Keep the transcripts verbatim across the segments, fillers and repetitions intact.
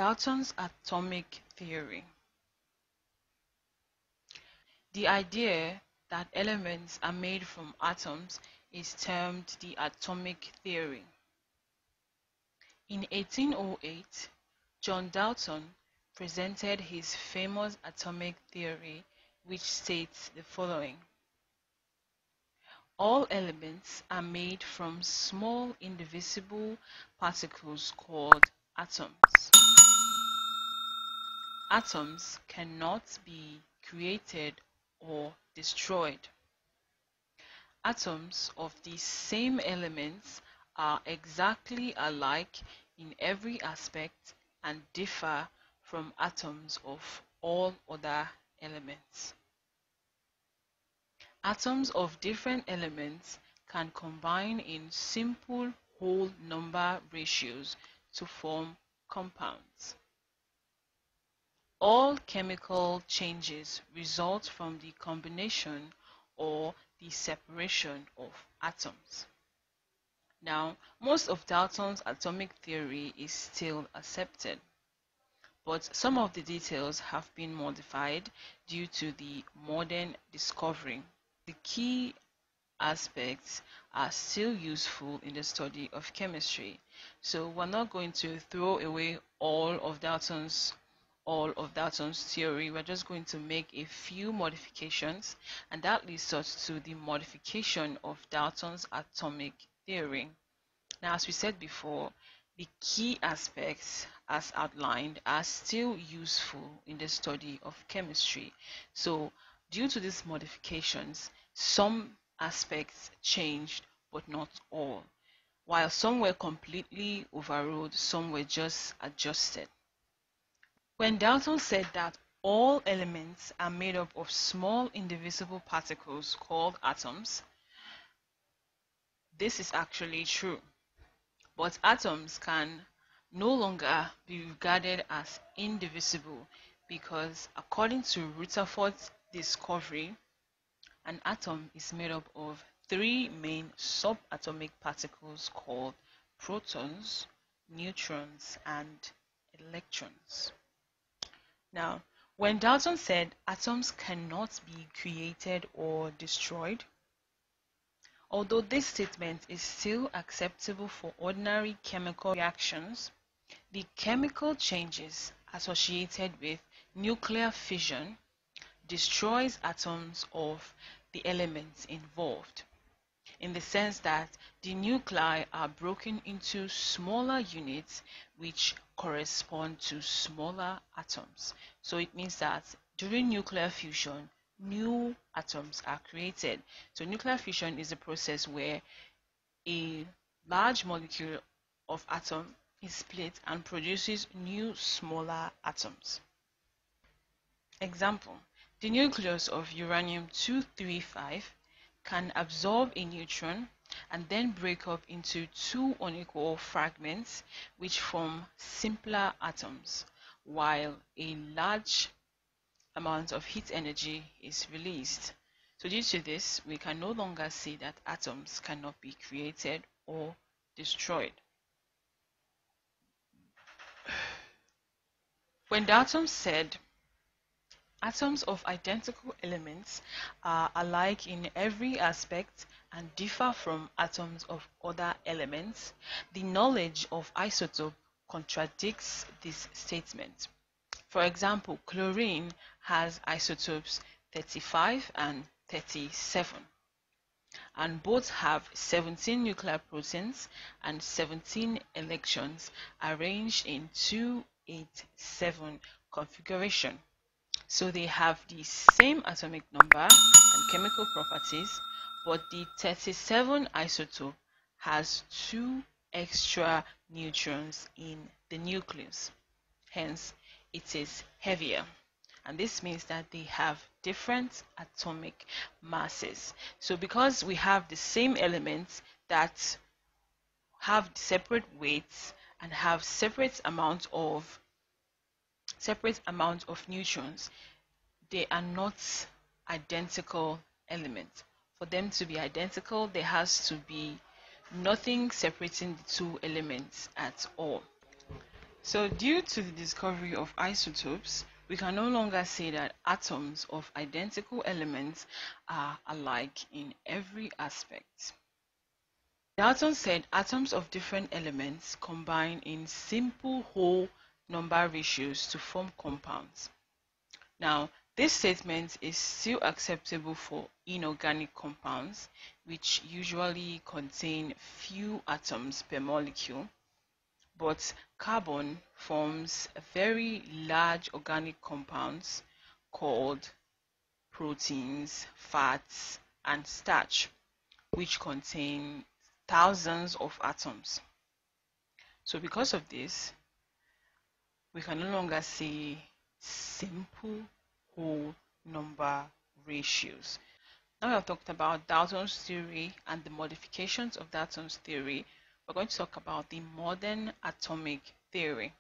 Dalton's atomic theory. The idea that elements are made from atoms is termed the atomic theory. In eighteen oh eight, John Dalton presented his famous atomic theory, which states the following: all elements are made from small indivisible particles called atoms. Atoms cannot be created or destroyed. Atoms of the same elements are exactly alike in every aspect and differ from atoms of all other elements. Atoms of different elements can combine in simple whole number ratios to form compounds. All chemical changes result from the combination or the separation of atoms. Now, most of Dalton's atomic theory is still accepted, but some of the details have been modified due to the modern discovery. The key aspects are still useful in the study of chemistry, so we're not going to throw away all of Dalton's all of Dalton's theory. We're just going to make a few modifications, and that leads us to the modification of Dalton's atomic theory. Now, as we said before, the key aspects as outlined are still useful in the study of chemistry. So, due to these modifications, some aspects changed, but not all. While some were completely overruled, some were just adjusted. When Dalton said that all elements are made up of small indivisible particles called atoms, this is actually true. But atoms can no longer be regarded as indivisible because, according to Rutherford's discovery, an atom is made up of three main subatomic particles called protons, neutrons, and electrons. Now, when Dalton said atoms cannot be created or destroyed, although this statement is still acceptable for ordinary chemical reactions, the chemical changes associated with nuclear fission destroys atoms of the elements involved, in the sense that the nuclei are broken into smaller units which correspond to smaller atoms. So it means that during nuclear fusion, new atoms are created. So nuclear fission is a process where a large molecule of atom is split and produces new smaller atoms. Example: the nucleus of uranium two thirty-five can absorb a neutron and then break up into two unequal fragments which form simpler atoms, while a large amount of heat energy is released. So due to this, we can no longer say that atoms cannot be created or destroyed. When Dalton said atoms of identical elements are alike in every aspect and differ from atoms of other elements, the knowledge of isotope contradicts this statement. For example, chlorine has isotopes thirty-five and thirty-seven, and both have seventeen nuclear protons and seventeen electrons arranged in two eighty-seven configuration. So they have the same atomic number and chemical properties, but the thirty-seven isotope has two extra neutrons in the nucleus. Hence, it is heavier. And this means that they have different atomic masses. So because we have the same elements that have separate weights and have separate amount of separate amount of neutrons, they are not identical elements. For them to be identical, there has to be nothing separating the two elements at all. So due to the discovery of isotopes, we can no longer say that atoms of identical elements are alike in every aspect. Dalton said atoms of different elements combine in simple whole number ratios to form compounds. Now, this statement is still acceptable for inorganic compounds, which usually contain few atoms per molecule, but carbon forms very large organic compounds called proteins, fats, and starch, which contain thousands of atoms. So because of this, we can no longer say simple whole number ratios. Now we have talked about Dalton's theory and the modifications of Dalton's theory. We're going to talk about the modern atomic theory.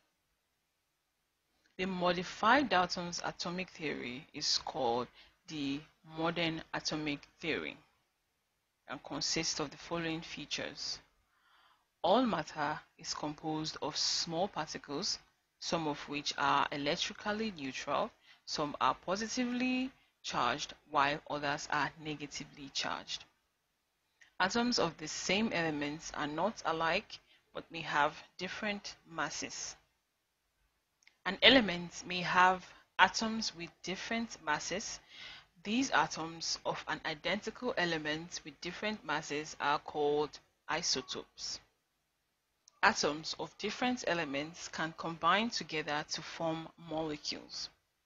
The modified Dalton's atomic theory is called the modern atomic theory and consists of the following features. All matter is composed of small particles, some of which are electrically neutral, some are positively charged, while others are negatively charged. Atoms of the same elements are not alike, but may have different masses. An element may have atoms with different masses. These atoms of an identical element with different masses are called isotopes. Atoms of different elements can combine together to form molecules.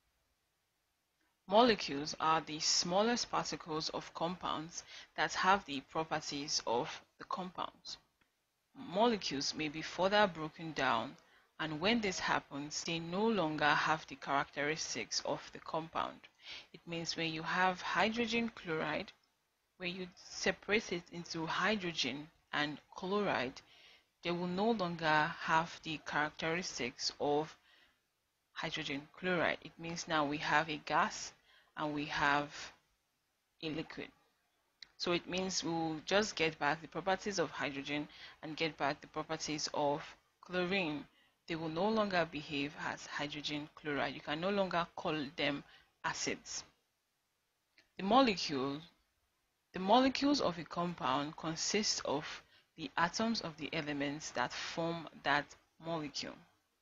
Molecules are the smallest particles of compounds that have the properties of the compounds. Molecules may be further broken down, and when this happens, they no longer have the characteristics of the compound. It means when you have hydrogen chloride, when you separate it into hydrogen and chloride, they will no longer have the characteristics of hydrogen chloride. It means now we have a gas and we have a liquid. So it means we'll just get back the properties of hydrogen and get back the properties of chlorine. They will no longer behave as hydrogen chloride. You can no longer call them acids. The molecule, the molecules of a compound consist of the atoms of the elements that form that molecule.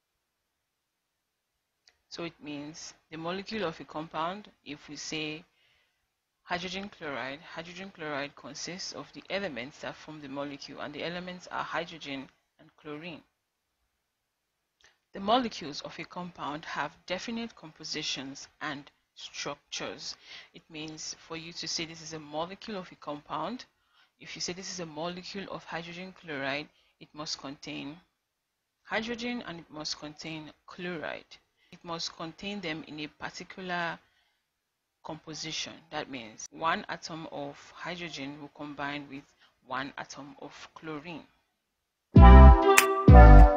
So it means the molecule of a compound, if we say hydrogen chloride, hydrogen chloride consists of the elements that form the molecule, and the elements are hydrogen and chlorine. The molecules of a compound have definite compositions and structures. It means for you to say this is a molecule of a compound, if you say this is a molecule of hydrogen chloride, it must contain hydrogen and it must contain chloride. It must contain them in a particular composition. That means one atom of hydrogen will combine with one atom of chlorine.